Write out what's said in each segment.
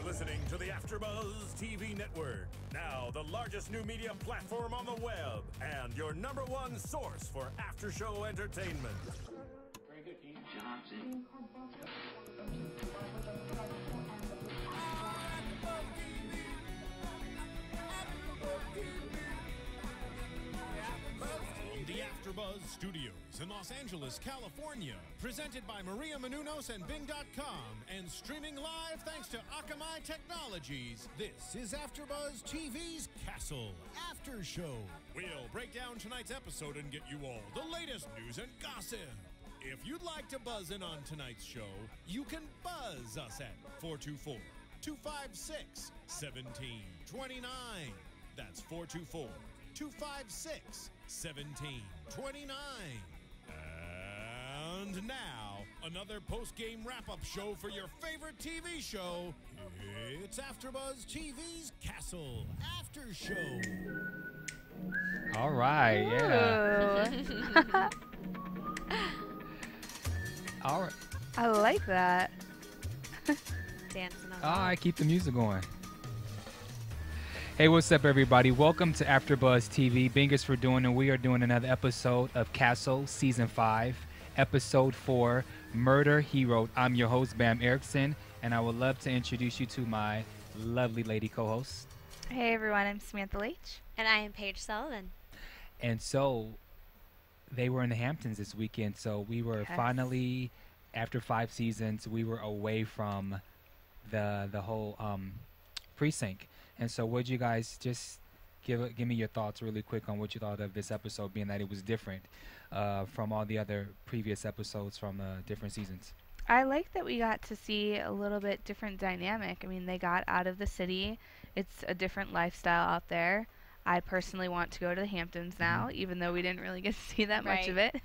listening to the AFTERBUZZ TV network. Now, the largest new media platform on the web and your #1 source for after-show entertainment. Very good, Dean Johnson. The AFTERBUZZ Studios in Los Angeles, California. Presented by Maria Menounos and Bing.com and streaming live thanks to Akamai Technologies. This is AFTERBUZZ TV's Castle After Show. We'll break down tonight's episode and get you all the latest news and gossip. If you'd like to buzz in on tonight's show, you can buzz us at 424-256-1729. That's 424-256-1729. And now, another post-game wrap-up show for your favorite TV show. It's AFTERBUZZ TV's Castle After Show. All right, yeah. All right. I like that. Dancing on. All right, keep the music going. Hey, what's up, everybody? Welcome to AFTERBUZZ TV. Bingers for doing, and we are doing another episode of Castle Season 5, Episode 4, Murder Hero. I'm your host, Bamm Ericsen, and I would love to introduce you to my lovely lady co-host. Hey everyone, I'm Samantha Laich. And I am Paige Sullivan. And so, they were in the Hamptons this weekend, so we were finally, after 5 seasons, we were away from the whole precinct. And so would you guys just give me your thoughts really quick on what you thought of this episode, being that it was different from all the other previous episodes from different seasons? I like that we got to see a little bit different dynamic. I mean, they got out of the city. It's a different lifestyle out there. I personally want to go to the Hamptons now, even though we didn't really get to see that much of it.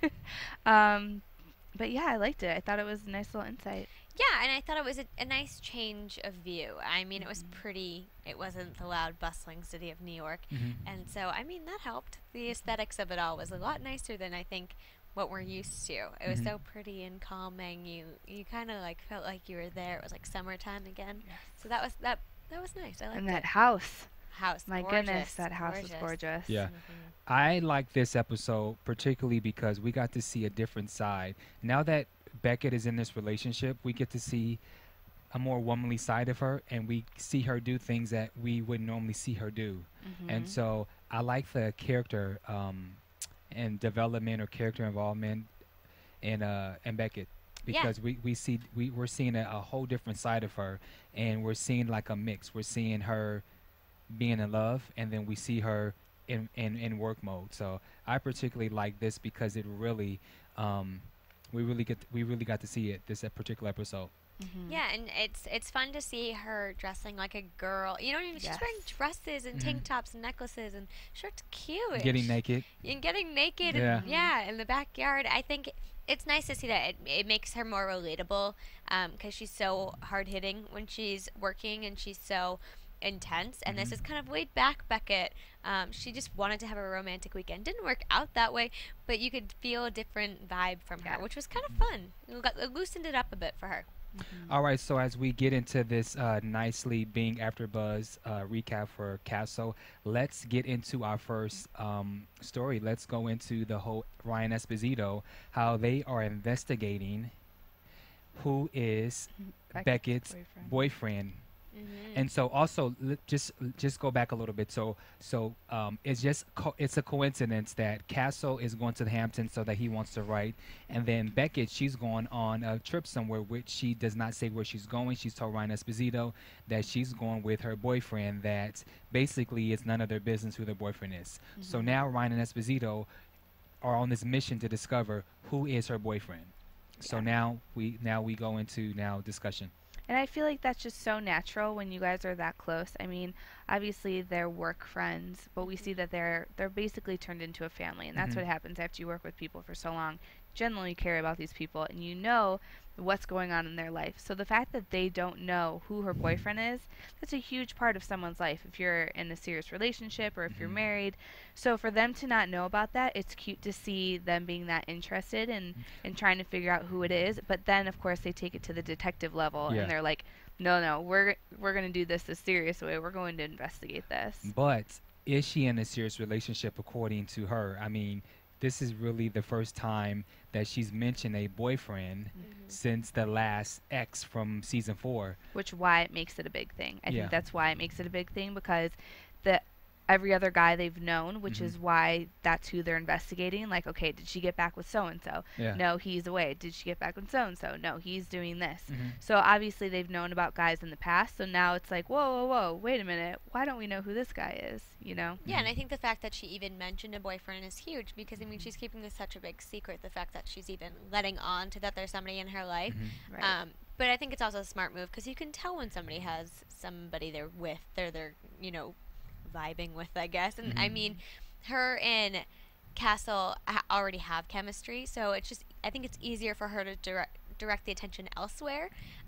But yeah, I liked it. I thought it was a nice little insight. Yeah, and I thought it was a nice change of view. I mean, it was pretty. It wasn't the loud, bustling city of New York. And so, I mean, that helped. The aesthetics of it all was a lot nicer than I think what we're used to. It was so pretty and calming. You kind of like felt like you were there. It was like summertime again. Yes. So that was nice. I liked And it. that house. My goodness, that house is gorgeous. Yeah. I like this episode particularly because we got to see a different side. Now that Beckett is in this relationship, we get to see a more womanly side of her, and we see her do things that we wouldn't normally see her do. And so I like the character and development or character involvement in Beckett, because we're seeing a whole different side of her, and we're seeing like a mix. We're seeing her being in love, and then we see her in work mode. So I particularly like this because it really we really got to see it this particular episode. Yeah, and it's fun to see her dressing like a girl. You know what I mean? She's wearing dresses and tank tops and necklaces, and sure, it's cute. Getting naked. And getting naked, and in the backyard. I think it's nice to see that it makes her more relatable, because she's so hard hitting when she's working, and she's so intense. And this is kind of laid back Beckett. She just wanted to have a romantic weekend. Didn't work out that way, but you could feel a different vibe from her, which was kind of fun. It loosened it up a bit for her. All right, so as we get into this nicely being AFTERBUZZ recap for Castle, let's get into our first story. Let's go into the whole Ryan Esposito, how they are investigating who is Beckett's boyfriend. And so also just go back a little bit. So it's a coincidence that Castle is going to the Hamptons so that he wants to write, and then Beckett, she's going on a trip somewhere which she does not say where she's going. She's told Ryan Esposito that she's going with her boyfriend, that basically it's none of their business who their boyfriend is. So now Ryan and Esposito are on this mission to discover who is her boyfriend. So now we go into discussion. And I feel like that's just so natural when you guys are that close. I mean, obviously they're work friends, but we see that they're basically turned into a family, and that's what happens after you work with people for so long. Generally care about these people, and you know what's going on in their life. So the fact that they don't know who her boyfriend is, that's a huge part of someone's life if you're in a serious relationship or if you're married. So for them to not know about that, it's cute to see them being that interested in trying to figure out who it is. But then, of course, they take it to the detective level, and they're like, no, we're going to do this the serious way. We're going to investigate this. But is she in a serious relationship according to her? I mean, this is really the first time that she's mentioned a boyfriend since the last ex from season 4. Which why it makes it a big thing. I Yeah. think that's why it makes it a big thing, because every other guy they've known, which is why that's who they're investigating. Like, okay, did she get back with so-and-so? Yeah. No, he's away. Did she get back with so-and-so? No, he's doing this. So obviously they've known about guys in the past, so now it's like, whoa, wait a minute. Why don't we know who this guy is, you know? Yeah, and I think the fact that she even mentioned a boyfriend is huge, because, I mean, she's keeping this such a big secret, the fact that she's even letting on to that there's somebody in her life. Right. But I think it's also a smart move, because you can tell when somebody has somebody they're with, they're you know, vibing with, I guess. And I mean, her and Castle already have chemistry, so it's just, I think it's easier for her to direct the attention elsewhere.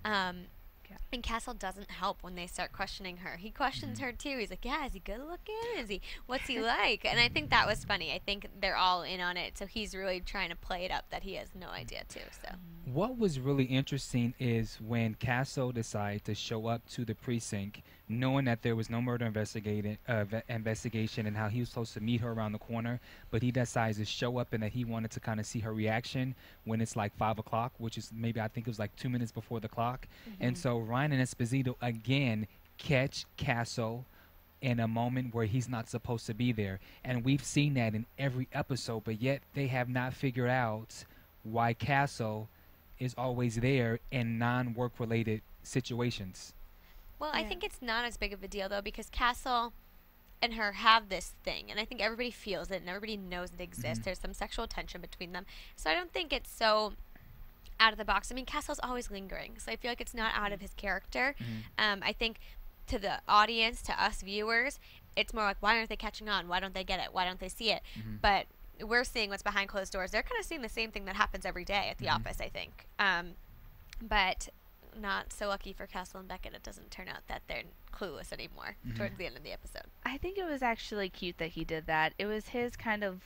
And Castle doesn't help when they start questioning her. He questions her too. He's like, yeah, is he good looking? What's he like? And I think that was funny. I think they're all in on it, so he's really trying to play it up that he has no idea too. So What was really interesting is when Castle decided to show up to the precinct, knowing that there was no murder investigation and how he was supposed to meet her around the corner, but he decides to show up and that he wanted to kind of see her reaction when it's like 5 o'clock, which is maybe, I think it was like 2 minutes before the clock. And so Ryan and Esposito again catch Castle in a moment where he's not supposed to be there. And we've seen that in every episode, but yet they have not figured out why Castle is always there in non-work related situations. Well, I think it's not as big of a deal, though, because Castle and her have this thing, and I think everybody feels it, and everybody knows it exists. There's some sexual tension between them. So I don't think it's so out of the box. I mean, Castle's always lingering, so I feel like it's not out of his character. I think to the audience, to us viewers, it's more like, why aren't they catching on? Why don't they get it? Why don't they see it? But we're seeing what's behind closed doors. They're kind of seeing the same thing that happens every day at the office, I think. But not so lucky for Castle and Beckett. It doesn't turn out that they're clueless anymore towards the end of the episode. I think it was actually cute that he did that. It was his kind of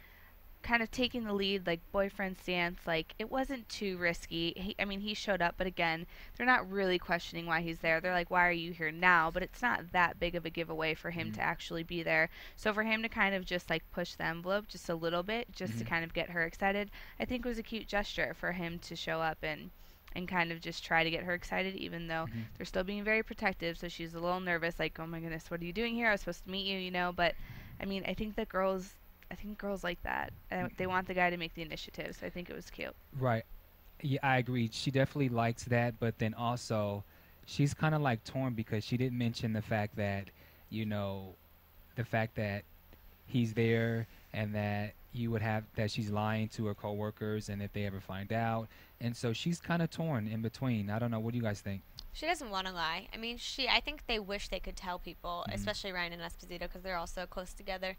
taking the lead, like boyfriend stance. Like, it wasn't too risky. He showed up, but again, they're not really questioning why he's there. They're like, why are you here now? But it's not that big of a giveaway for him to actually be there. So for him to kind of just like push the envelope just a little bit, just to kind of get her excited, I think was a cute gesture for him to show up and kind of just try to get her excited, even though they're still being very protective. So she's a little nervous, like, oh my goodness, what are you doing here? I was supposed to meet you, you know. But I mean, I think girls like that. They want the guy to make the initiative, so I think it was cute. Right. Yeah, I agree. She definitely likes that, but then also she's kind of like torn because she didn't mention the fact that, you know, the fact that he's there and that that she's lying to her coworkers and if they ever find out. And so she's kind of torn in between. I don't know. What do you guys think? She doesn't want to lie. I mean, I think they wish they could tell people, especially Ryan and Esposito, because they're all so close together.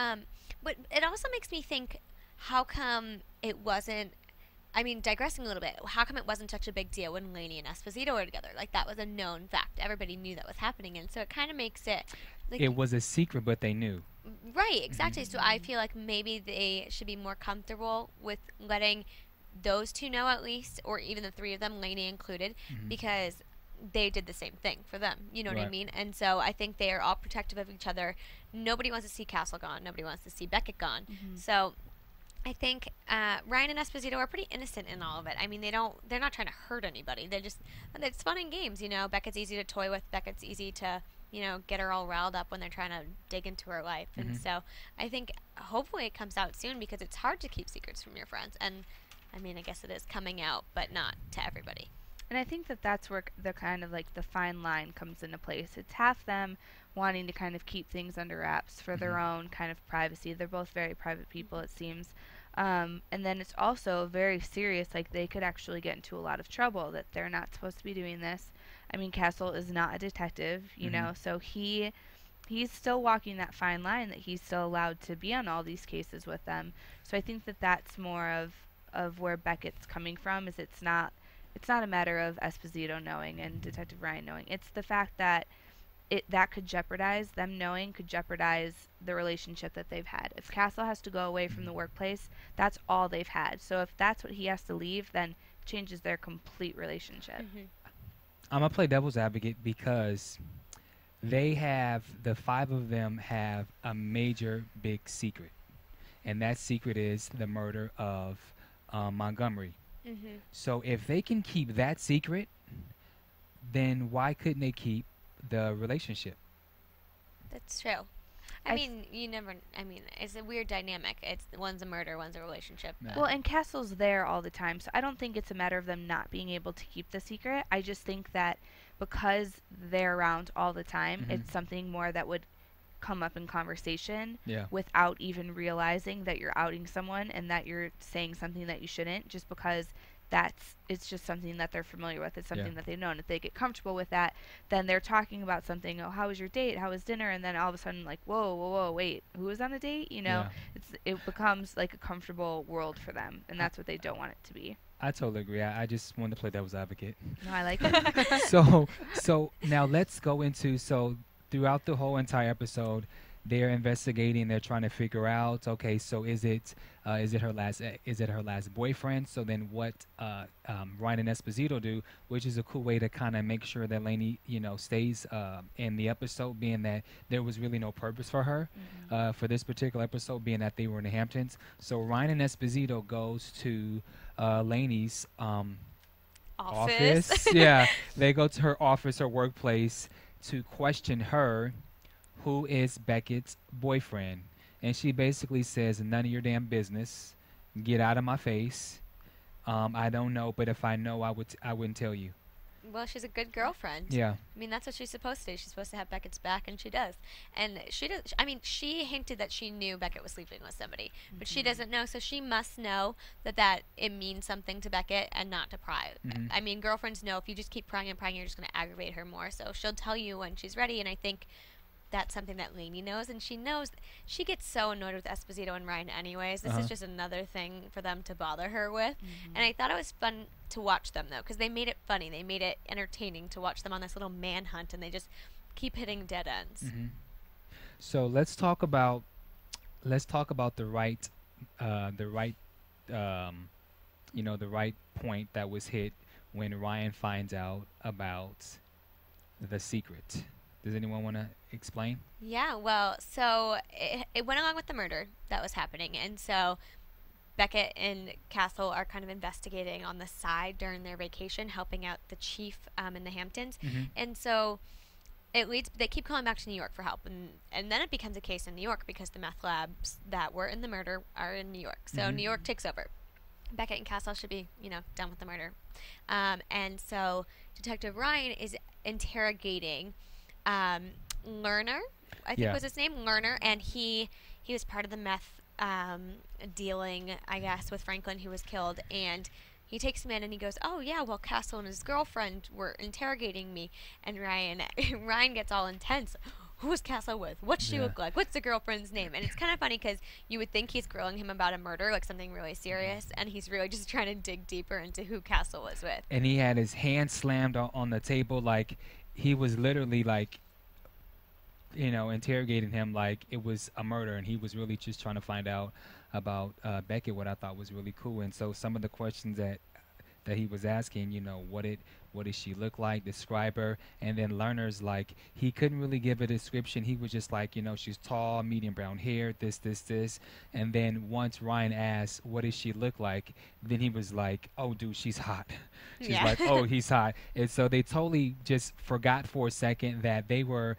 But it also makes me think, how come it wasn't, I mean, digressing a little bit, how come it wasn't such a big deal when Lainey and Esposito were together? Like, that was a known fact. Everybody knew that was happening, and so it kind of makes it like, it was a secret, but they knew. Right, exactly. So I feel like maybe they should be more comfortable with letting those two know, at least, or even the three of them, Lainey included, because they did the same thing for them. You know what I mean? And so I think they are all protective of each other. Nobody wants to see Castle gone. Nobody wants to see Beckett gone. So I think Ryan and Esposito are pretty innocent in all of it. I mean, they're not trying to hurt anybody. It's fun and games, you know. Beckett's easy to toy with. Beckett's easy to, you know, get her all riled up when they're trying to dig into her life. And so I think hopefully it comes out soon, because it's hard to keep secrets from your friends. And I mean, I guess it is coming out, but not to everybody. And I think that's where the kind of like the fine line comes into place. It's half them wanting to kind of keep things under wraps for their own kind of privacy. They're both very private people, it seems. And then it's also very serious, like they could actually get into a lot of trouble, that they're not supposed to be doing this. I mean, Castle is not a detective, you know, so he's still walking that fine line, that he's still allowed to be on all these cases with them. So I think that's more of where Beckett's coming from, is it's not a matter of Esposito knowing and Detective Ryan knowing. It's the fact that that could jeopardize them knowing, could jeopardize the relationship that they've had. If Castle has to go away from the workplace, that's all they've had. So if that's what he has to leave, then it changes their complete relationship. I'm gonna play devil's advocate because the 5 of them have a major big secret, and that secret is the murder of Montgomery. So if they can keep that secret, then why couldn't they keep the relationship? That's true. I mean, it's a weird dynamic. It's one's a murder, one's a relationship. Yeah. Well, and Castle's there all the time, so I don't think it's a matter of them not being able to keep the secret. I just think that because they're around all the time, it's something more that would come up in conversation without even realizing that you're outing someone and that you're saying something that you shouldn't, just because it's just something that they're familiar with. It's something that they know, and if they get comfortable with that, then they're talking about something. Oh, how was your date? How was dinner? And then all of a sudden, like, whoa, wait, who was on the date? You know, it becomes like a comfortable world for them, and that's what they don't want it to be. I totally agree. I just wanted to play devil's advocate. No, I like it. So now let's go into throughout the whole entire episode, they're investigating. They're trying to figure out, okay, so is it her last boyfriend? So then what Ryan and Esposito do, which is a cool way to kind of make sure that Lainey, stays in the episode, being that there was really no purpose for her for this particular episode, being that they were in the Hamptons. So Ryan and Esposito goes to Lainey's office. Yeah, they go to her office, her workplace, to question her, who is Beckett's boyfriend. And she basically says, none of your damn business. Get out of my face. I don't know, but if I know, I wouldn't tell you. Well, she's a good girlfriend. Yeah. I mean, that's what she's supposed to do. She's supposed to have Beckett's back, and she does. And she does. I mean, she hinted that she knew Beckett was sleeping with somebody, but she doesn't know. So she must know that it means something to Beckett and not to pry. I mean, girlfriends know if you just keep prying and prying, you're just going to aggravate her more. So she'll tell you when she's ready, and I think that's something that Lainey knows, and she knows. She gets so annoyed with Esposito and Ryan anyways. This is just another thing for them to bother her with. And I thought it was fun to watch them, though, because they made it funny. They made it entertaining to watch them on this little manhunt, and they just keep hitting dead ends. So let's talk about the right point that was hit when Ryan finds out about the secret. Does anyone want to explain? Yeah, well, so it went along with the murder that was happening, and so Beckett and Castle are kind of investigating on the side during their vacation, helping out the chief in the Hamptons, and so they keep calling back to New York for help, and then it becomes a case in New York because the meth labs that were in the murder are in New York, so New York takes over. Beckett and Castle should be, done with the murder, and so Detective Ryan is interrogating Lerner, I think was his name, Lerner, and he was part of the meth dealing, I guess, with Franklin, who was killed, and he takes him in and he goes, oh yeah, well, Castle and his girlfriend were interrogating me, and Ryan gets all intense. Who was Castle with? What's she look like? What's the girlfriend's name? And it's kind of funny because you would think he's grilling him about a murder, like something really serious, and he's really just trying to dig deeper into who Castle was with. And he had his hand slammed on the table, like he was literally like, interrogating him like it was a murder, and he was really just trying to find out about Beckett, what I thought was really cool. And so some of the questions that he was asking, what did she look like, describe her, and then Lerner's like, he couldn't really give a description. He was just like, she's tall, medium brown hair, this, and then once Ryan asked, what does she look like, then he was like, oh dude, she's hot. She's like, oh, he's hot. And so they totally just forgot for a second that they were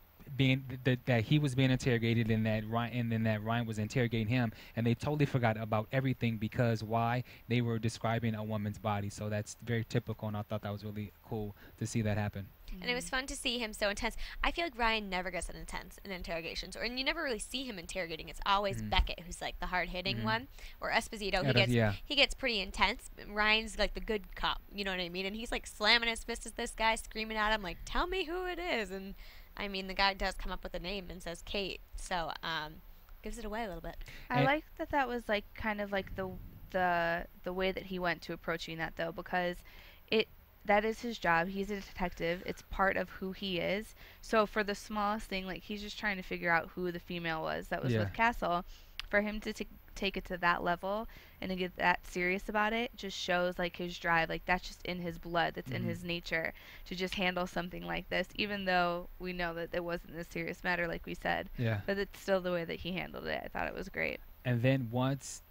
that he was being interrogated, and that Ryan was interrogating him, and they totally forgot about everything because why? They were describing a woman's body. So that's very typical, and I thought that was really cool to see that happen. And it was fun to see him so intense. I feel like Ryan never gets intense in interrogations, and you never really see him interrogating. It's always Beckett who's like the hard-hitting one, or Esposito. He gets pretty intense. Ryan's like the good cop, you know what I mean? And he's like slamming his fist at this guy, screaming at him like, "Tell me who it is!" And I mean, the guy does come up with a name and says Kate, so gives it away a little bit. I like that was like kind of like the way that he went to approaching that, though, because that is his job. He's a detective. It's part of who he is. So for the smallest thing, like he's just trying to figure out who the female was that was with Castle, for him to take it to that level and to get that serious about it just shows like his drive. Like that's just in his blood. That's in his nature to just handle something like this, even though we know that it wasn't a serious matter, like we said. Yeah. But it's still the way that he handled it. I thought it was great. And then once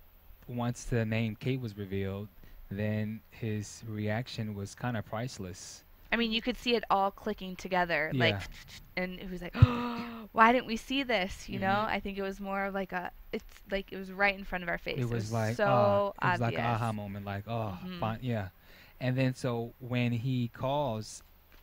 the name Kate was revealed, then his reaction was kind of priceless. I mean, you could see it all clicking together, Yeah. like, and it was like, oh, why didn't we see this? You know, I think it was more of like it's like it was right in front of our face. It was like so it was obvious. like an aha moment, like fine, yeah. And then so when he calls,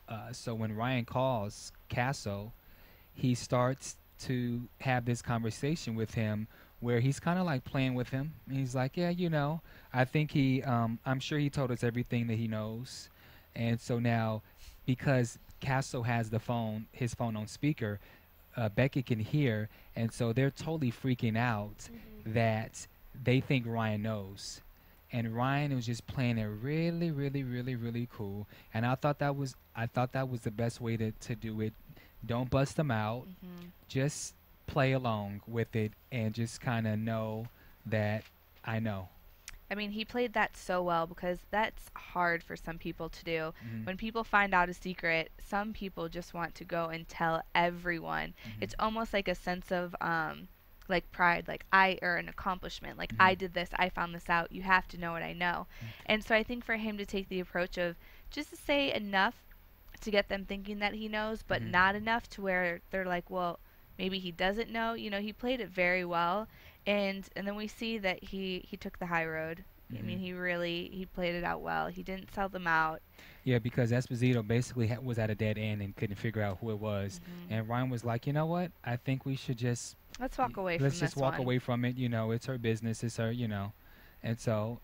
when Ryan calls Castle, he starts to have this conversation with him where he's kind of like playing with him. And he's like, yeah, you know, I think I'm sure he told us everything that he knows. And so now, because Castle has his phone on speaker, Beckett can hear, and so they're totally freaking out that they think Ryan knows. And Ryan was just playing it really, really, really, really cool. And I thought that was the best way to do it. Don't bust them out. Just play along with it and just kind of know that I know. I mean, he played that so well because that's hard for some people to do. When people find out a secret, some people just want to go and tell everyone. It's almost like a sense of like pride, like or an accomplishment, like I did this, I found this out, you have to know what I know. And so I think for him to take the approach of just to say enough to get them thinking that he knows, but not enough to where they're like, well, maybe he doesn't know. You know, he played it very well. And then we see that he took the high road. I mean, he played it out well. He didn't sell them out. Yeah, because Esposito basically was at a dead end and couldn't figure out who it was. And Ryan was like, you know what? I think we should just... Let's walk away from this. Let's just walk away from it. You know, it's her business. It's her, you know. And so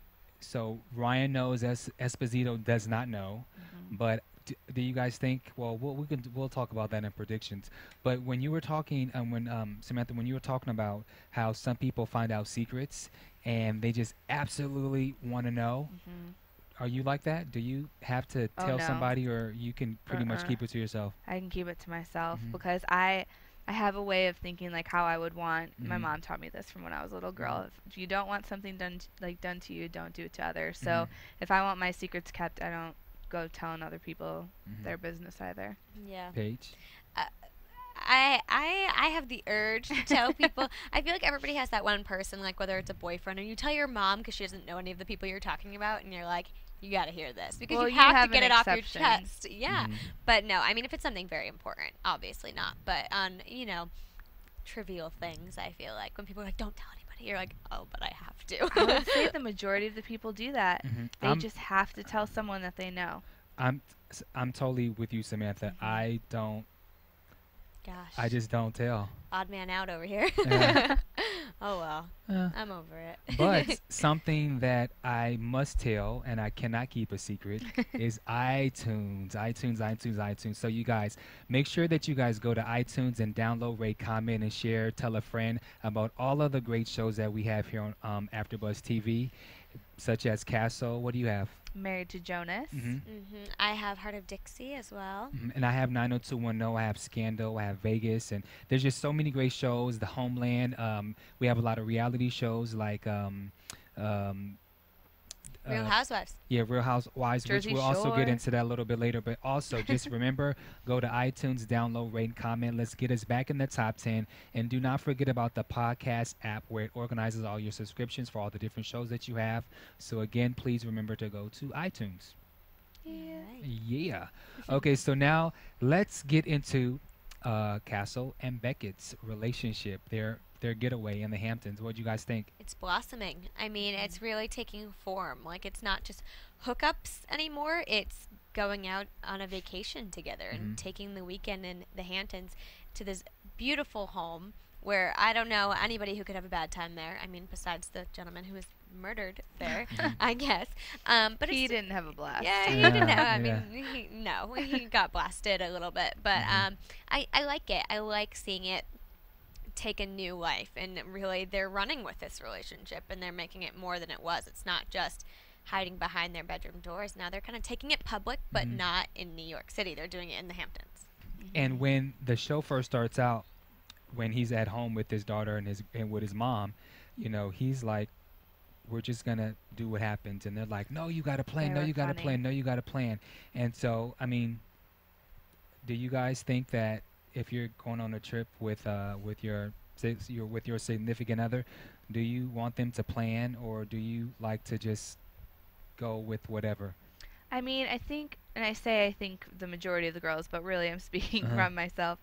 Ryan knows Esposito does not know. But do you guys think, well, we'll talk about that in predictions. But when you were talking, Samantha, when you were talking about how some people find out secrets and they just absolutely want to know, are you like that? Do you have to tell somebody, or you can pretty much keep it to yourself? I can keep it to myself because I have a way of thinking like how I would want. My mom taught me this from when I was a little girl. If you don't want something done to you, don't do it to others. So if I want my secrets kept, I don't go telling other people their business either. Yeah. Paige? I have the urge to tell people. I feel like everybody has that one person, like whether it's a boyfriend or you tell your mom because she doesn't know any of the people you're talking about, and you're like, you got to hear this because you have to get it off your chest. Yeah. But no, I mean, if it's something very important, obviously not. But on, you know, trivial things, I feel like when people are like, don't tell anybody, you're like, oh, but I have to. I would say the majority of the people do that. They just have to tell someone that they know. I'm totally with you, Samantha. I don't. Gosh. I just don't tell. Odd man out over here. Oh, well. I'm over it. But something that I must tell, and I cannot keep a secret, is iTunes. So you guys, make sure that you guys go to iTunes and download, rate, comment, and share. Tell a friend about all of the great shows that we have here on AfterBuzz TV, such as Castle. What do you have? Married to Jonas. I have Heart of Dixie as well. And I have 90210. I have Scandal. I have Vegas. And there's just so many great shows. The Homeland. We have a lot of reality shows like Real Housewives. Yeah, Real Housewives, Jersey which we'll also get Shore. into that a little bit later. But also, just remember, go to iTunes, download, rate, and comment. Let's get us back in the top 10. And do not forget about the podcast app where it organizes all your subscriptions for all the different shows that you have. So, again, please remember to go to iTunes. Yeah. Okay, so now let's get into Castle and Beckett's relationship. Their getaway in the Hamptons. What do you guys think? It's blossoming. I mean, it's really taking form. Like, it's not just hookups anymore. It's going out on a vacation together and taking the weekend in the Hamptons to this beautiful home where I don't know anybody who could have a bad time there. I mean, besides the gentleman who was murdered there, I guess. But he didn't have a blast. Yeah, he didn't have. I mean, he got blasted a little bit. But I like it. I like seeing it take a new life, and really they're running with this relationship and they're making it more than it was. It's not just hiding behind their bedroom doors. Now they're kind of taking it public, but not in New York City. They're doing it in the Hamptons. And when the show first starts out, when he's at home with his daughter and with his mom, you know, he's like, we're just gonna do what happens, and they're like, no, you got to plan, They no, were you got to funny. plan, no, you got to plan. And so, I mean, do you guys think that if you're going on a trip with with your significant other, do you want them to plan, or do you like to just go with whatever? I mean, I think, and I say I think the majority of the girls, but really I'm speaking Uh-huh. from myself.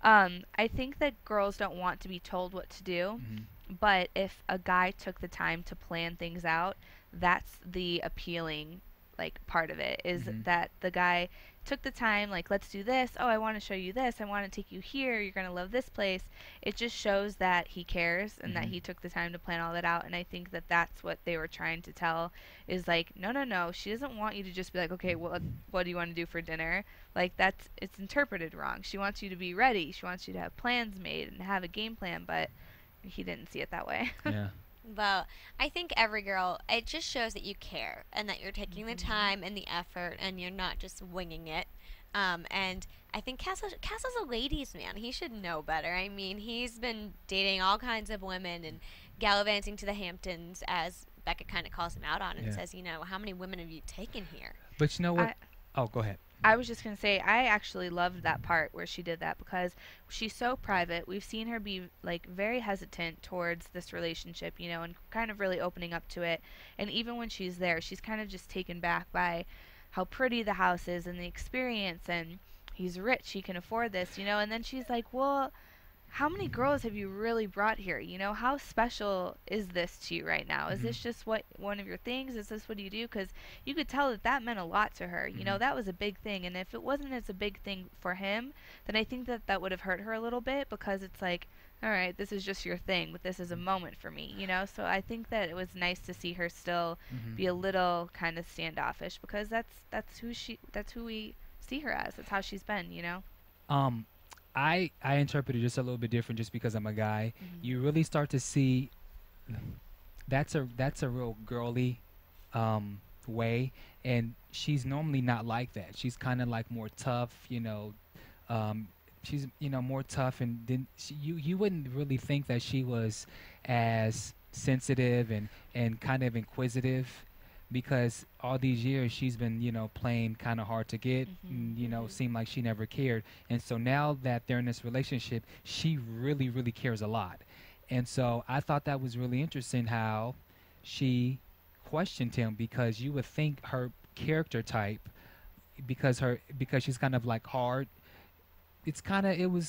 I think that girls don't want to be told what to do, Mhm. but if a guy took the time to plan things out, that's the appealing like part of it is Mhm. that the guy took the time, like, let's do this. Oh, I want to show you this. I want to take you here. You're going to love this place. It just shows that he cares and that Mhm. he took the time to plan all that out. And I think that that's what they were trying to tell is like, no, no, no. She doesn't want you to just be like, okay, well, what do you want to do for dinner? Like, it's interpreted wrong. She wants you to be ready. She wants you to have plans made and have a game plan, but he didn't see it that way. Yeah. Well, I think every girl, it just shows that you care and that you're taking the time and the effort and you're not just winging it. And I think Castle's a ladies' man. He should know better. I mean, he's been dating all kinds of women and gallivanting to the Hamptons, as Becca kind of calls him out on and Yeah. says, you know, how many women have you taken here? But you know what? I- Oh, go ahead. I was just going to say, I actually loved that part where she did that because she's so private. We've seen her be, like, very hesitant towards this relationship, you know, and kind of really opening up to it. And even when she's there, she's kind of just taken back by how pretty the house is and the experience. And he's rich, he can afford this, you know. And then she's like, well, how many girls have you really brought here? You know, how special is this to you right now? Is this just one of your things? Is this what you do? Because you could tell that that meant a lot to her. You know, that was a big thing. And if it wasn't as a big thing for him, then I think that that would have hurt her a little bit because it's like, all right, this is just your thing, but this is a moment for me, you know? So I think that it was nice to see her still be a little kind of standoffish because that's who we see her as. That's how she's been, you know? Um, I interpret it just a little bit different just because I'm a guy. You really start to see that's a real girly way, and she's normally not like that. She's kind of like more tough, you know. She's more tough, and then you wouldn't really think that she was as sensitive and kind of inquisitive because all these years she's been playing kind of hard to get and, seemed like she never cared. And so now that they're in this relationship, she really cares a lot. And so I thought that was really interesting how she questioned him, because you would think her character type, because she's kind of like hard, it's kind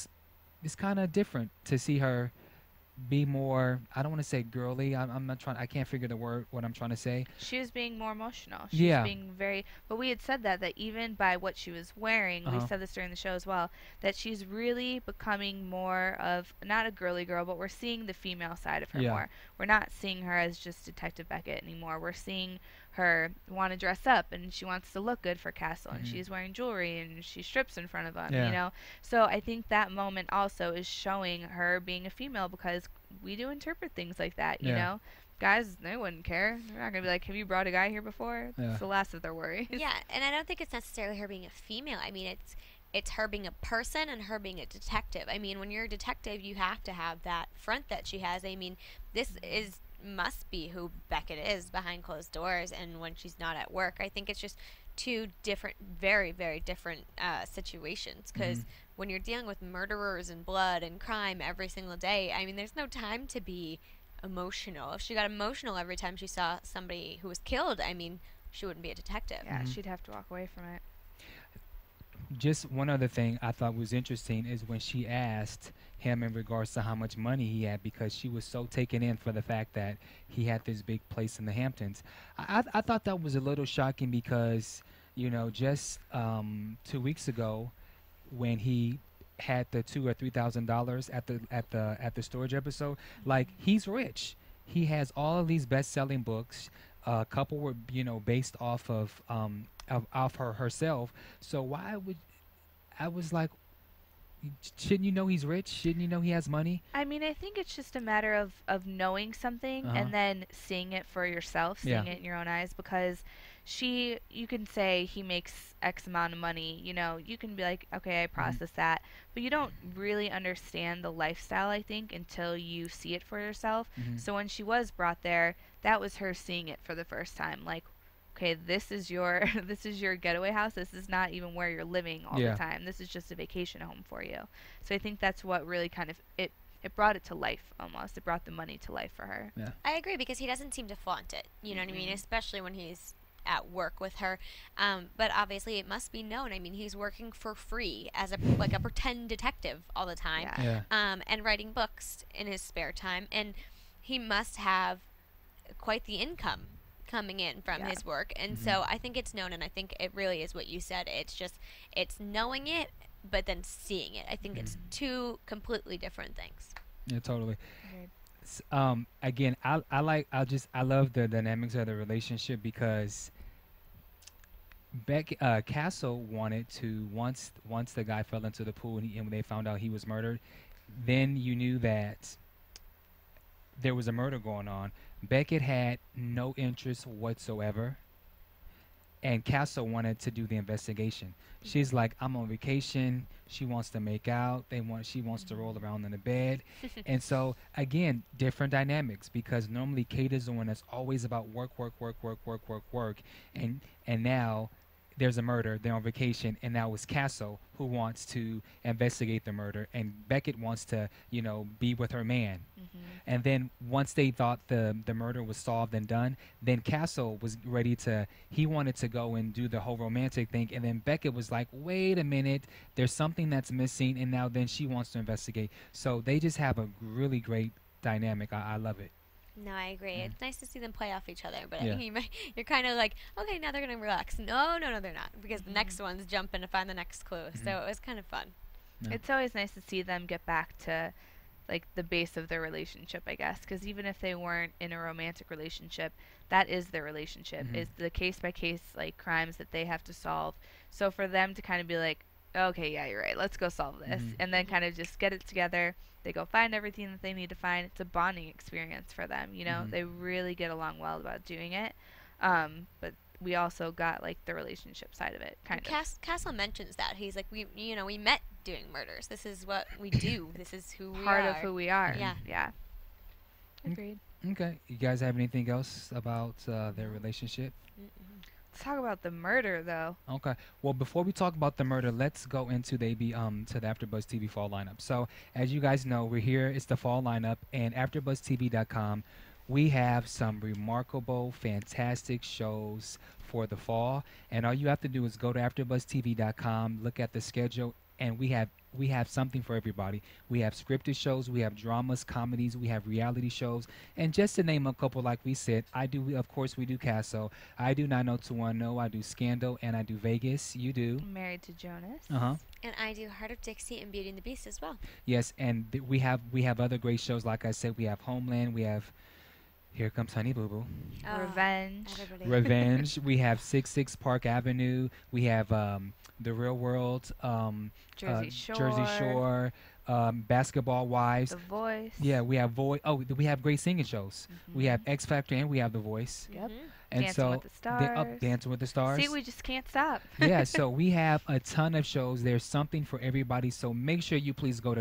of different to see her be more, I don't want to say girly. I'm not trying. I can't figure the word. What I'm trying to say. She was being more emotional. She Yeah. was being very. But we had said that even by what she was wearing, we said this during the show as well, that she's really becoming more of not a girly girl, but we're seeing the female side of her Yeah. more. We're not seeing her as just Detective Beckett anymore. We're seeing her want to dress up and she wants to look good for Castle, and she's wearing jewelry and she strips in front of him. Yeah. You know. So I think that moment also is showing her being a female, because we do interpret things like that, you Yeah. know? Guys, they wouldn't care. They're not going to be like, have you brought a guy here before? Yeah. It's the last of their worries. Yeah, and I don't think it's necessarily her being a female. I mean, it's her being a person and her being a detective. I mean, when you're a detective, you have to have that front that she has. I mean, this must be who Beckett is behind closed doors and when she's not at work. I think it's just two different, very, very different situations, because when you're dealing with murderers and blood and crime every single day, I mean, there's no time to be emotional. If she got emotional every time she saw somebody who was killed, I mean, she wouldn't be a detective. Yeah, she'd have to walk away from it. Just one other thing I thought was interesting is when she asked him in regards to how much money he had, because she was so taken in for the fact that he had this big place in the Hamptons. I thought that was a little shocking because, just 2 weeks ago, when he had the $2,000 or $3,000 at the storage episode, like, he's rich. He has all of these best-selling books. A couple were based off of her herself. So why would I was like, shouldn't you know he's rich? Shouldn't you know he has money? I mean, I think it's just a matter of knowing something and then seeing it for yourself, seeing it in your own eyes, because you can say he makes X amount of money, you know, you can be like, okay, I process that, but you don't really understand the lifestyle, I think, until you see it for yourself. So when she was brought there, that was her seeing it for the first time, like, okay, this is your this is your getaway house. This is not even where you're living all the time. This is just a vacation home for you. So I think that's what really kind of it brought it to life almost. It brought the money to life for her. Yeah. I agree, because he doesn't seem to flaunt it. You know what I mean? Especially when he's at work with her. But obviously it must be known. I mean, he's working for free as a pretend detective all the time. And writing books in his spare time. And he must have quite the income coming in from his work. And so I think it's known, and I think it really is what you said. It's knowing it, but then seeing it. I think it's two completely different things. Yeah, totally. Again, I love the dynamics of the relationship, because Castle wanted to, once the guy fell into the pool and when they found out he was murdered, then you knew that there was a murder going on. Beckett had no interest whatsoever, and Castle wanted to do the investigation. She's like, I'm on vacation. She wants to make out. She wants to roll around in the bed. And so, again, different dynamics, because normally Kate is the one that's always about work. And now there's a murder. They're on vacation, and now it's Castle who wants to investigate the murder, and Beckett wants to, you know, be with her man. And then once they thought the murder was solved and done, then Castle was ready to, he wanted to go and do the whole romantic thing, and then Beckett was like, wait a minute, there's something that's missing, and now then she wants to investigate. So they just have a really great dynamic. I love it. No, I agree. It's nice to see them play off each other, but you're kind of like, okay, now they're going to relax. No, they're not, because the next one's jumping to find the next clue. So it was kind of fun. It's always nice to see them get back to, like, the base of their relationship, I guess, because even if they weren't in a romantic relationship, that is their relationship, is the case-by-case, like, crimes that they have to solve. So for them to kind of be like, okay, yeah, you're right, let's go solve this, and then kind of just get it together. They go find everything that they need to find. It's a bonding experience for them, you know. They really get along well about doing it. But we also got, like, the relationship side of it, kind of. Castle mentions that. He's like, we met doing murders. This is what we do. This is who we are. Part of who we are. Yeah. Agreed. Okay. You guys have anything else about their relationship? Let's talk about the murder, though. Okay. Well, before we talk about the murder, let's go into to the AfterBuzz TV fall lineup. So, as you guys know, we're here. It's the fall lineup, and AfterBuzzTV.com. We have some remarkable, fantastic shows for the fall, and all you have to do is go to AfterBuzzTV.com, look at the schedule, and we have something for everybody. We have scripted shows, we have dramas, comedies, we have reality shows, and just to name a couple, like we said, of course, we do Castle. I do 90210, I do Scandal, and I do Vegas. You do Married to Jonas. And I do Heart of Dixie and Beauty and the Beast as well. Yes, and we have other great shows. Like I said, we have Homeland, we have Here Comes Honey Boo Boo, Revenge. We have 66 Park Avenue. We have The Real World, Jersey Shore, Basketball Wives. The Voice. Yeah, we have we have great singing shows. We have X Factor and we have The Voice. Yep. And Dancing with the Stars. Dancing with the Stars. See, we just can't stop. Yeah, so we have a ton of shows. There's something for everybody. So make sure you please go to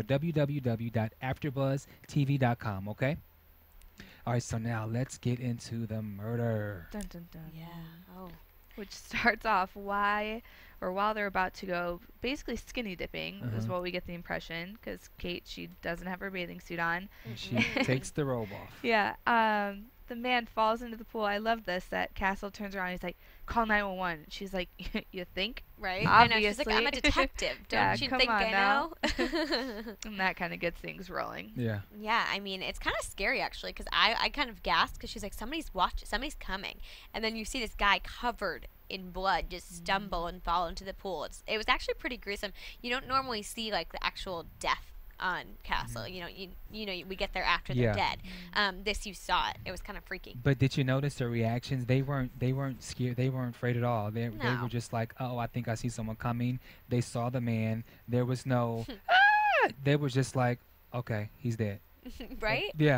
www.afterbuzztv.com, okay? All right, so now let's get into the murder. Dun, dun, dun. Yeah. Oh. Which starts off while they're about to go basically skinny dipping is what we get the impression, because Kate, she doesn't have her bathing suit on. And she takes the robe off. Yeah. The man falls into the pool. I love this, that Castle turns around and he's like, call 911. She's like, you think? Right? Obviously. I know. She's like, I'm a detective. Don't you think I know? And that kind of gets things rolling. Yeah. Yeah, I mean, it's kind of scary, actually, because I kind of gasped, because she's like, somebody's coming. And then you see this guy covered in blood just stumble and fall into the pool. It was actually pretty gruesome. You don't normally see, like, the actual death on Castle. You know, we get there after they're dead. This, you saw it. It was kind of freaky. But did you notice their reactions? They weren't scared. They weren't afraid at all. They were just like, oh, I think I see someone coming. They saw the man. There was no They were just like, okay, he's dead. Right? Yeah.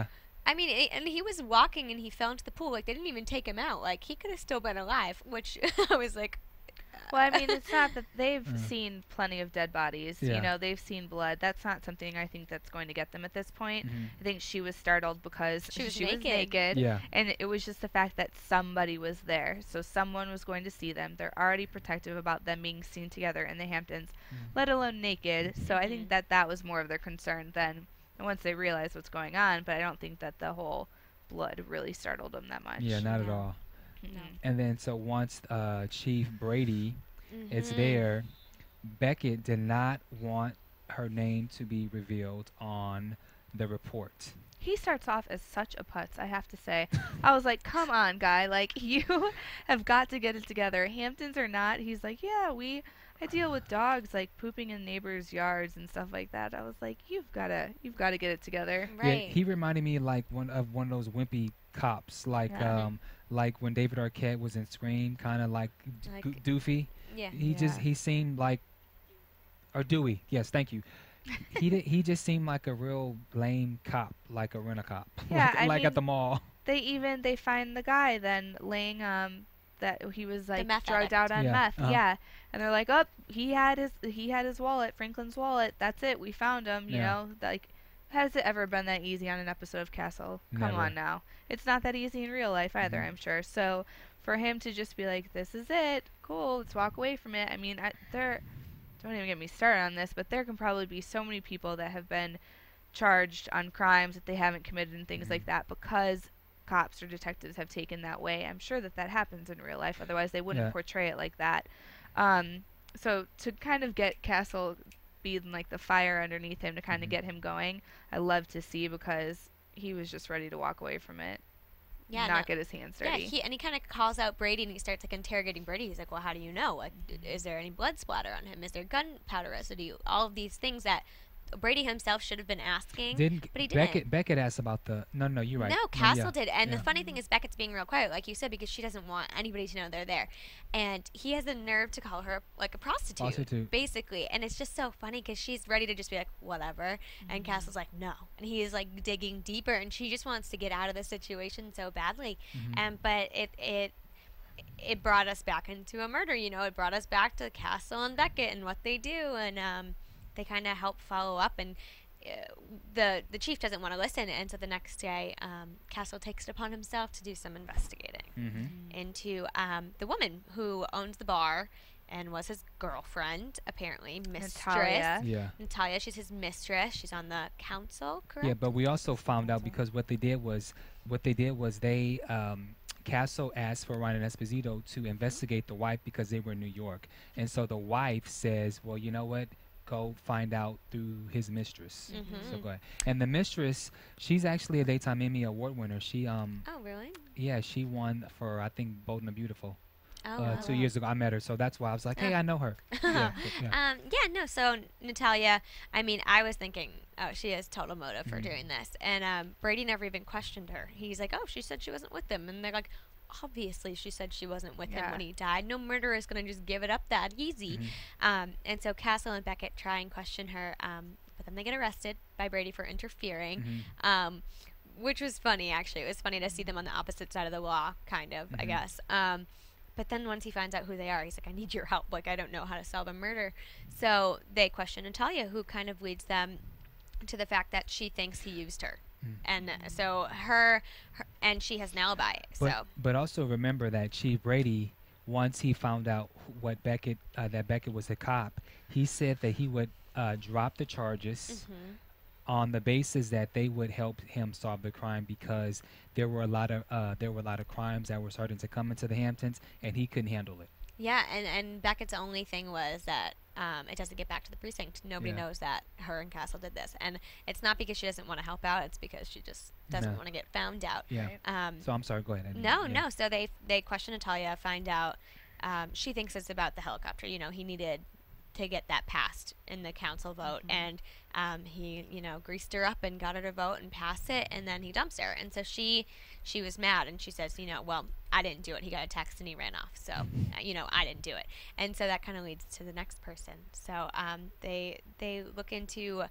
I mean, and he was walking and he fell into the pool. Like, they didn't even take him out. Like, he could have still been alive, which I was like... Well, I mean, it's not that they've seen plenty of dead bodies. Yeah. You know, they've seen blood. That's not something I think that's going to get them at this point. I think she was startled because she was naked. Yeah. And it was just the fact that somebody was there. So someone was going to see them. They're already protective about them being seen together in the Hamptons, let alone naked. So I think that that was more of their concern than once they realized what's going on. But I don't think that the whole blood really startled them that much. Yeah, not at all. No. And then so once Chief Brady is there, Beckett did not want her name to be revealed on the report. He starts off as such a putz, I have to say. I was like, come on, guy. Like, you have got to get it together. Hamptons or not. He's like, yeah, I deal with dogs, like, pooping in neighbors' yards and stuff like that. I was like, you've got to get it together. Right. Yeah, he reminded me like one of those wimpy cops, like like when David Arquette was in Scream, kind of like doofy. Yeah. He seemed like, or Dewey. Yes, thank you. He just seemed like a real lame cop, like a rent-a-cop, Yeah, like, I like mean, at the mall. They find the guy then laying that he was like meth drugged addict. out on Yeah, meth. uh-huh. And they're like, oh, he had his wallet, Franklin's wallet. That's it. We found him. You know, like, has it ever been that easy on an episode of Castle? Come Never. on now. It's not that easy in real life either, I'm sure. So for him to just be like, this is it, cool, let's walk away from it. I mean, don't even get me started on this, but there can probably be so many people that have been charged on crimes that they haven't committed and things like that because cops or detectives have taken that way. I'm sure that happens in real life. Otherwise, they wouldn't portray it like that. So to kind of get Castle being like the fire underneath him to kind of get him going, I love to see because he was just ready to walk away from it. Yeah, not get his hands dirty. Yeah, he kind of calls out Brady and he starts like interrogating Brady. He's like, well, how do you know? Like, is there any blood splatter on him? Is there gunpowder residue? All of these things that Brady himself should have been asking, but he didn't. Beckett asked about the... No, you're right. No, Castle did. And the funny thing is Beckett's being real quiet, like you said, because she doesn't want anybody to know they're there. And he has the nerve to call her like a prostitute. Basically. And it's just so funny because she's ready to just be like, whatever. And Castle's like, no. And he is like digging deeper and she just wants to get out of the situation so badly. But it brought us back into a murder, you know. It brought us back to Castle and Beckett and what they do. And they kind of help follow up, and the chief doesn't want to listen, and so the next day Castle takes it upon himself to do some investigating into the woman who owns the bar and was his girlfriend, apparently, mistress. Natalia, she's his mistress. She's on the council, correct? Yeah, but we also found out because what they did was they Castle asked for Ryan and Esposito to investigate the wife because they were in New York, and so the wife says, well, you know what, go find out through his mistress. So go ahead. And the mistress, she's actually a Daytime Emmy Award winner. She Oh, really? Yeah, she won for, I think, Bold and the Beautiful. 2 Oh. years ago. I met her, so that's why I was like, hey, I know her. So Natalia, I mean, I was thinking, oh, she has total motive for doing this. And Brady never even questioned her. He's like, oh, she said she wasn't with him. And they're like, obviously she said she wasn't with him when he died. No murderer is going to just give it up that easy. And so Castle and Beckett try and question her, but then they get arrested by Brady for interfering, which was funny, actually. It was funny to see them on the opposite side of the law, kind of, I guess. But then once he finds out who they are, he's like, I need your help. Like, I don't know how to solve a murder. So they question Natalia, who kind of leads them to the fact that she thinks he used her. And so her and she has an alibi. But also remember that Chief Brady, once he found out what Beckett that Beckett was a cop, he said that he would drop the charges on the basis that they would help him solve the crime because there were a lot of crimes that were starting to come into the Hamptons and he couldn't handle it. Yeah, and Beckett's only thing was that it doesn't get back to the precinct. Nobody knows that her and Castle did this. And it's not because she doesn't want to help out. It's because she just doesn't want to get found out. Yeah. So I'm sorry, go ahead. No. So they question Natalia, find out. She thinks it's about the helicopter. You know, he needed to get that passed in the council vote. And he, greased her up and got her to vote and pass it. And then he dumps her. And so she was mad. And she says, well, I didn't do it. He got a text and he ran off. So, I didn't do it. And so that kind of leads to the next person. So they look into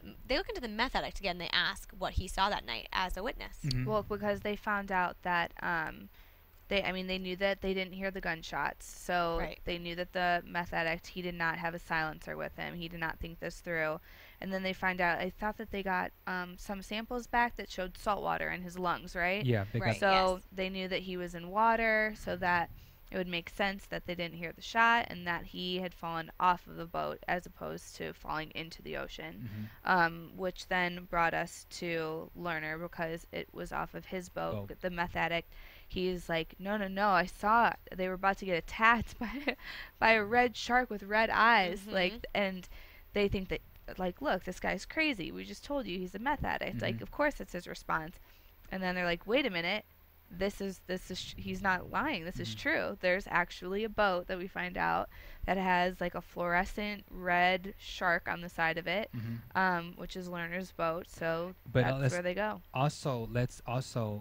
they look into the meth addict again. They ask what he saw that night as a witness. Well, because they found out that they knew that they didn't hear the gunshots, so they knew that the meth addict, he did not have a silencer with him. He did not think this through. And then they find out, I thought that they got some samples back that showed salt water in his lungs, right? Yeah. So they knew that he was in water, so that it would make sense that they didn't hear the shot and that he had fallen off of the boat as opposed to falling into the ocean, which then brought us to Lerner, because it was off of his boat. The meth addict, he's like, no, I saw they were about to get attacked by a red shark with red eyes, and they think that, like, look, this guy's crazy. We just told you he's a meth addict. Like, of course it's his response. And then they're like, wait a minute. This is he's not lying. This is true. There's actually a boat that we find out that has like a fluorescent red shark on the side of it, which is Lerner's boat. So that's where they go. Also, let's also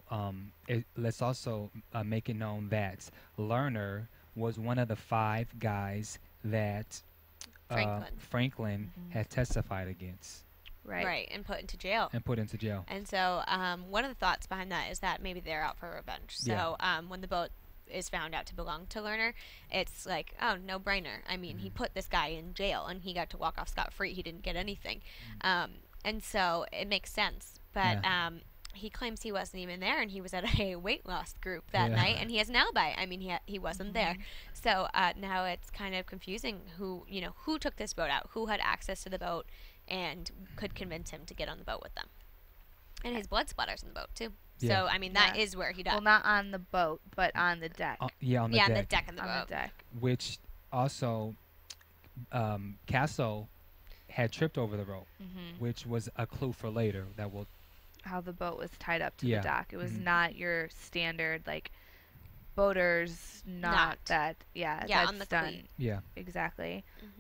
make it known that Lerner was one of the 5 guys that Franklin had testified against. Right, and put into jail. And so one of the thoughts behind that is that maybe they're out for revenge. So when the boat is found out to belong to Lerner, it's like, oh, no brainer. I mean, he put this guy in jail and he got to walk off scot-free. He didn't get anything. And so it makes sense. But he claims he wasn't even there, and he was at a weight loss group that night, and he has an alibi. I mean, he wasn't there. So now it's kind of confusing who took this boat out, who had access to the boat, and could convince him to get on the boat with them. And his blood splatters on the boat, too. So, I mean, that is where he died. Well, not on the boat, but on the deck. On the deck of the boat. On the deck. Which also, Castle had tripped over the rope, which was a clue for later that will... How the boat was tied up to the dock. It was not your standard, like, boaters, not that... Yeah, that's on the done. cleat. Yeah. Exactly.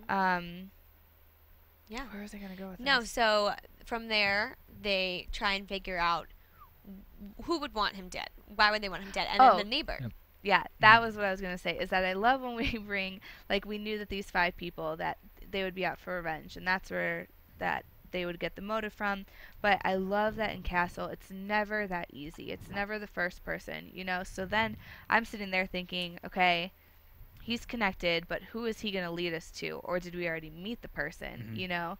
Yeah. Where was I going to go with this? No, so from there, they try and figure out who would want him dead. Why would they want him dead? And then the neighbor. Yep. Yeah, that was what I was going to say, is that I love when we bring, like, we knew that these 5 people, that they would be out for revenge, and that's where that they would get the motive from. But I love that in Castle, it's never that easy. It's never the first person, So then I'm sitting there thinking, okay, he's connected, but who is he going to lead us to? Or did we already meet the person,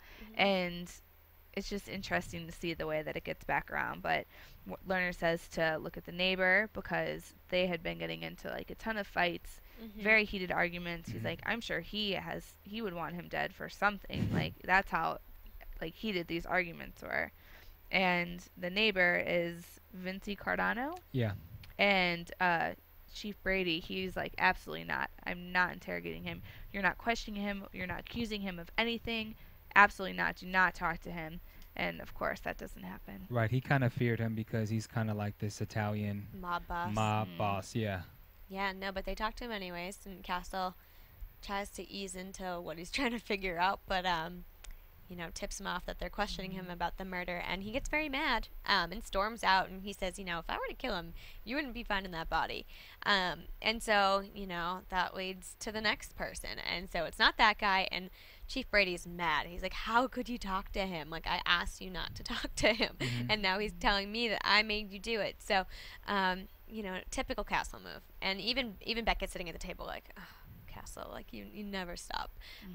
And it's just interesting to see the way that it gets back around. But Lerner says to look at the neighbor, because they had been getting into like a ton of fights, very heated arguments. He's like, I'm sure he would want him dead for something. Like, that's how like heated these arguments were. And the neighbor is Vincent Cardono. Yeah. And Chief Brady, he's like, absolutely not. I'm not interrogating him. You're not questioning him. You're not accusing him of anything. Absolutely not. Do not talk to him. And, of course, that doesn't happen. Right. He kind of feared him because he's kind of like this Italian mob boss. Yeah. Yeah, no, but they talk to him anyways, and Castle tries to ease into what he's trying to figure out, but, tips him off that they're questioning him about the murder, and he gets very mad and storms out, and he says, if I were to kill him, you wouldn't be finding that body. And so, that leads to the next person, and so it's not that guy, and Chief Brady's mad. He's like, how could you talk to him? Like, I asked you not to talk to him, and now he's telling me that I made you do it. So, typical Castle move. And even Beckett sitting at the table like, oh, Castle, like, you never stop.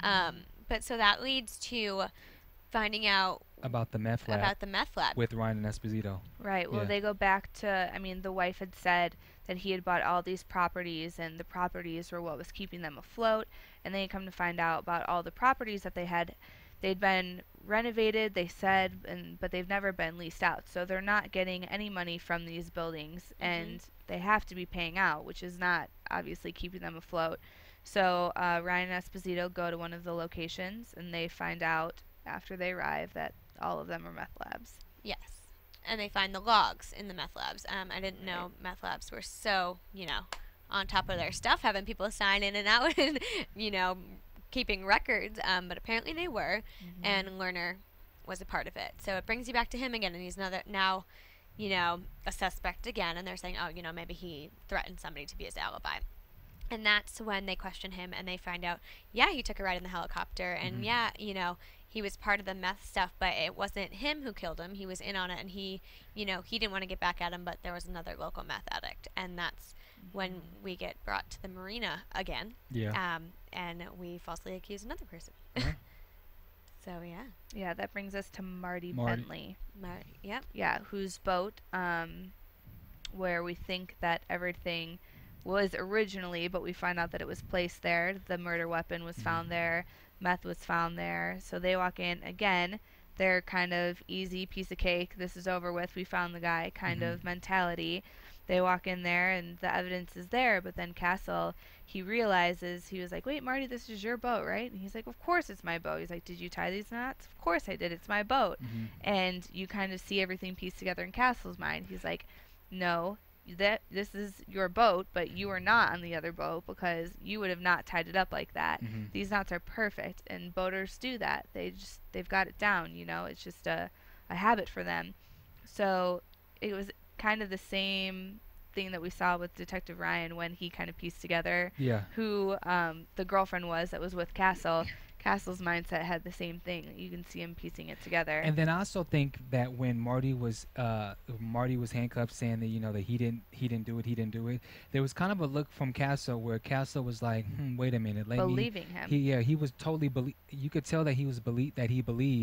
But so that leads to finding out about the meth lab. With Ryan and Esposito. Right. Well, they go back to, the wife had said that he had bought all these properties, and the properties were what was keeping them afloat. And then you come to find out about all the properties that they'd been renovated, they said, but they've never been leased out. So they're not getting any money from these buildings, and they have to be paying out, which is not obviously keeping them afloat. So Ryan and Esposito go to one of the locations, and they find out after they arrive that all of them are meth labs. Yes. And they find the logs in the meth labs. I didn't know meth labs were so, on top of their stuff, having people sign in and out and, keeping records. But apparently they were, and Lerner was a part of it. So it brings you back to him again, and he's now, a suspect again, and they're saying, oh, maybe he threatened somebody to be his alibi. And that's when they question him, and they find out, he took a ride in the helicopter, and he was part of the meth stuff, but it wasn't him who killed him. He was in on it, and he didn't want to get back at him, but there was another local meth addict, and that's when we get brought to the marina again. Yeah. And we falsely accuse another person. Yeah. So yeah. Yeah, that brings us to Marty Bentley. Yep. Yeah, whose boat, where we think that everything was originally, but we find out that it was placed there. The murder weapon was found there. Meth was found there. So they walk in again. They're kind of easy piece of cake. This is over with. We found the guy kind of mentality. They walk in there and the evidence is there, but then Castle, he realizes, he was like, wait, Marty, this is your boat, right? And he's like, of course it's my boat. He's like, did you tie these knots? Of course I did. It's my boat. And you kind of see everything pieced together in Castle's mind. He's like, no, this is your boat, but you are not on the other boat because you would have not tied it up like that. These knots are perfect, and boaters do that. They've got it down, it's just a habit for them. So it was kind of the same thing that we saw with Detective Ryan when he kind of pieced together who the girlfriend was that was with Castle. Castle's mindset had the same thing. You can see him piecing it together. And then I also think that when Marty was handcuffed, saying that that he didn't do it, there was kind of a look from Castle where Castle was like, wait a minute, believing him. He was totally you could tell that he believed that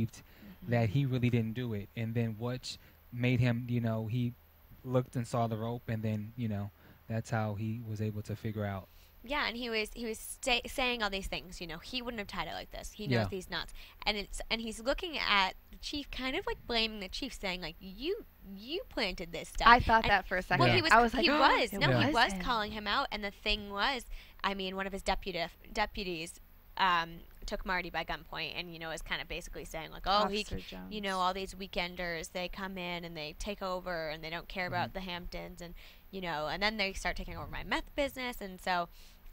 he really didn't do it, and then what made him, he looked and saw the rope, and then that's how he was able to figure out. Yeah, and he was saying all these things. He wouldn't have tied it like this. He knows these knots, and he's looking at the chief, kind of like blaming the chief, saying like, you planted this stuff. I thought that for a second. Well, I was like, he was him. calling him out, and the thing was, one of his deputies took Marty by gunpoint, and is kind of basically saying like, oh, all these weekenders, they come in and they take over, and they don't care about the Hamptons, and and then they start taking over my meth business, and so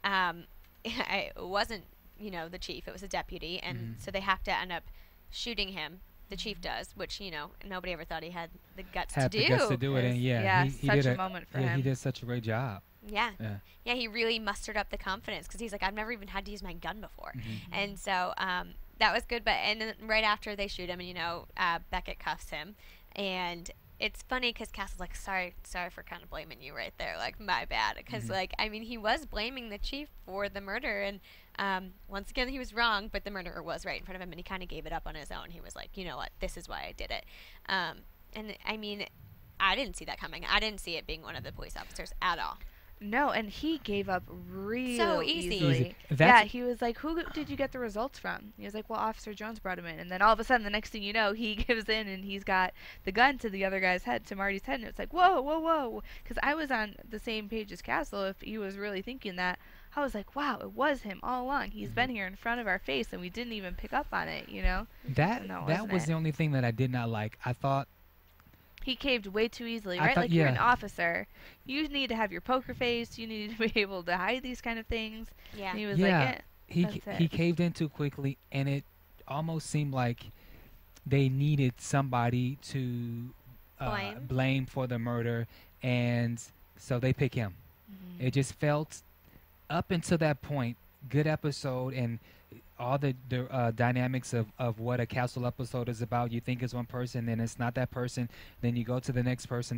it wasn't the chief, it was a deputy, and so they have to end up shooting him. The chief does, which nobody ever thought he had the guts to do. It, and he such did a moment for him. He did such a great job. Yeah, he really mustered up the confidence, because he's like, I've never even had to use my gun before, and so that was good. But and then right after they shoot him, and Beckett cuffs him, and it's funny because Castle's like, sorry for kind of blaming you right there, like, my bad, because he was blaming the chief for the murder, and once again he was wrong, but the murderer was right in front of him, and he kind of gave it up on his own. He was like, you know what, this is why I did it, and I didn't see that coming. I didn't see it being one of the police officers at all. No, and he gave up real so easily. He was like, who did you get the results from? He was like, well, Officer Jones brought him in. And then all of a sudden, the next thing you know, he gives in and he's got the gun to the other guy's head, to Marty's head. And it's like, whoa. Because I was on the same page as Castle. If he was really thinking that, I was like, wow, it was him all along. He's been here in front of our face, and we didn't even pick up on it, That was the only thing that I did not like. I thought he caved way too easily, right? Like, you're an officer. You need to have your poker face. You need to be able to hide these kind of things. Yeah. And he was like, he caved in too quickly, and it almost seemed like they needed somebody to blame for the murder, and so they pick him. It just felt, up until that point, good episode, and all the dynamics of what a Castle episode is about. You think it's one person, then it's not that person. Then you go to the next person,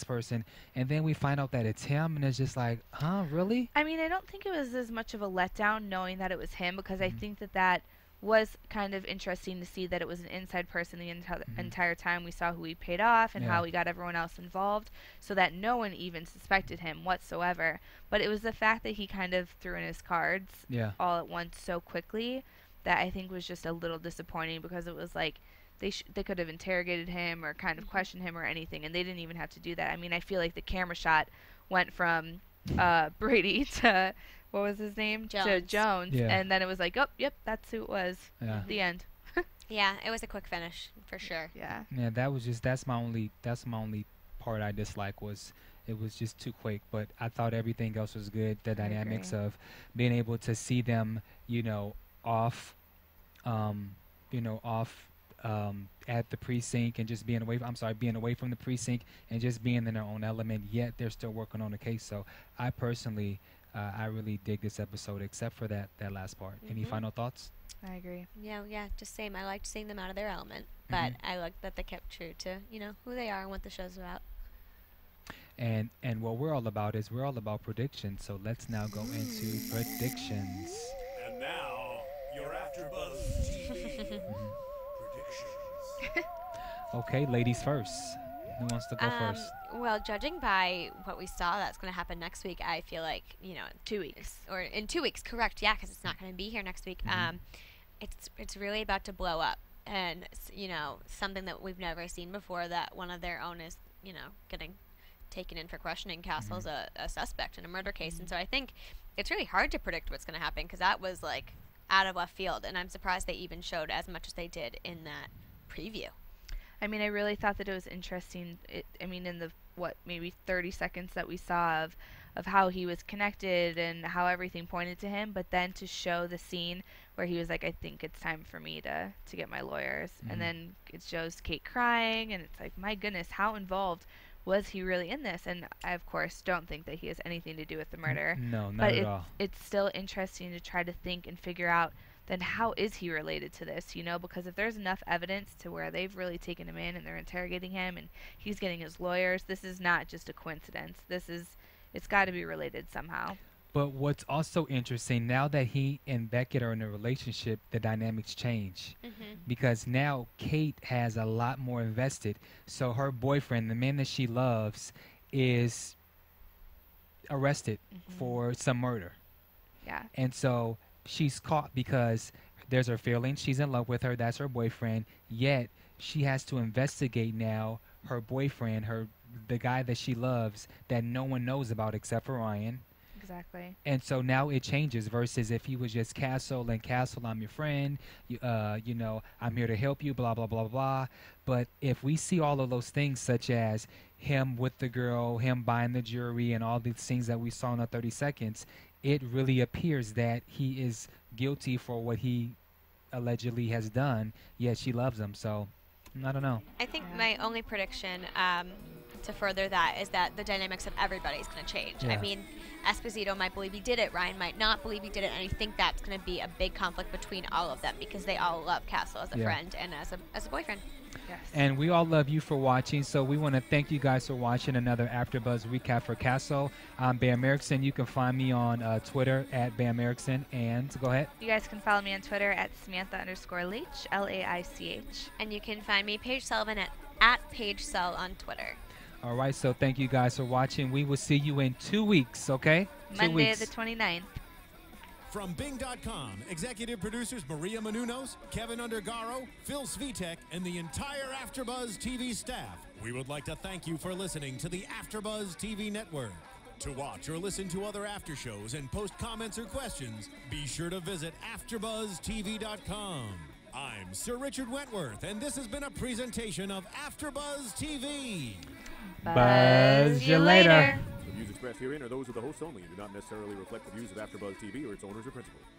and then we find out that it's him, and it's just like, huh, really? I mean, I don't think it was as much of a letdown knowing that it was him, because I think that was kind of interesting to see that it was an inside person the entire time. We saw who he paid off and how he got everyone else involved, so that no one even suspected him whatsoever. But it was the fact that he kind of threw in his cards all at once so quickly that I think was just a little disappointing, because it was like they could have interrogated him or kind of questioned him or anything, and they didn't even have to do that. I mean, I feel like the camera shot went from Brady to what was his name? To Jones. And then it was like, oh, yep, that's who it was. At the end. Yeah, it was a quick finish for sure. Yeah, that's my only part I dislike, was it was just too quick. But I thought everything else was good. The dynamics of being able to see them, off at the precinct, and just being away from the precinct, and just being in their own element, yet they're still working on the case. So I personally I really dig this episode, except for that last part. Any final thoughts? I agree. Yeah, just same. I liked seeing them out of their element, but I liked that they kept true to, who they are and what the show's about. And what we're all about is we're all about predictions. So let's now go into predictions. And now, your AfterBuzz TV predictions. Okay, ladies first. Who wants to go first? Well, judging by what we saw that's going to happen next week, I feel like, 2 weeks. Or in 2 weeks, correct, yeah, because it's not going to be here next week. It's really about to blow up. And, something that we've never seen before, that one of their own is, getting taken in for questioning. Castle's a suspect in a murder case. And so I think it's really hard to predict what's going to happen, because that was, like, out of left field. And I'm surprised they even showed as much as they did in that preview. I mean, I really thought that it was interesting. In the maybe 30 seconds that we saw of how he was connected and how everything pointed to him, but then to show the scene where he was like, I think it's time for me to get my lawyers. And then it shows Kate crying, and it's like, my goodness, how involved was he really in this? And I, of course, don't think that he has anything to do with the murder. No, not at all. It's still interesting to try to think and figure out, then how is he related to this, because if there's enough evidence to where they've really taken him in and they're interrogating him and he's getting his lawyers, this is not just a coincidence. It's got to be related somehow. But what's also interesting, now that he and Beckett are in a relationship, the dynamics change. Because now Kate has a lot more invested. So her boyfriend, the man that she loves, is arrested for some murder. Yeah. And so she's caught because there's her feelings. She's in love with her. That's her boyfriend. Yet she has to investigate now her boyfriend, the guy that she loves, that no one knows about except for Ryan. Exactly. And so now it changes versus if he was just Castle, I'm your friend, I'm here to help you, blah, blah, blah, blah. But if we see all of those things, such as him with the girl, him buying the jewelry, and all these things that we saw in the 30 seconds, it really appears that he is guilty for what he allegedly has done, yet she loves him. So, I don't know. I think my only prediction to further that is that the dynamics of everybody is going to change. Yeah. I mean, Esposito might believe he did it, Ryan might not believe he did it, and I think that's going to be a big conflict between all of them, because they all love Castle as a friend and as a boyfriend. Yes. And we all love you for watching, so we want to thank you guys for watching another AfterBuzz recap for Castle. I'm Bamm Ericsen. You can find me on Twitter at Bamm Ericsen, and go ahead. You guys can follow me on Twitter at Samantha_Laich, Laich. And you can find me, Paige Sullivan, at Paige Sull on Twitter. All right, so thank you guys for watching. We will see you in 2 weeks, okay? Monday the 29th. From Bing.com, executive producers Maria Menounos, Kevin Undergaro, Phil Svitek, and the entire AfterBuzz TV staff, we would like to thank you for listening to the AfterBuzz TV network. To watch or listen to other after shows and post comments or questions, be sure to visit AfterBuzzTV.com. I'm Sir Richard Wentworth, and this has been a presentation of AfterBuzz TV. Buzz you later. The views expressed herein are those of the hosts only and do not necessarily reflect the views of AfterBuzz TV or its owners or principals.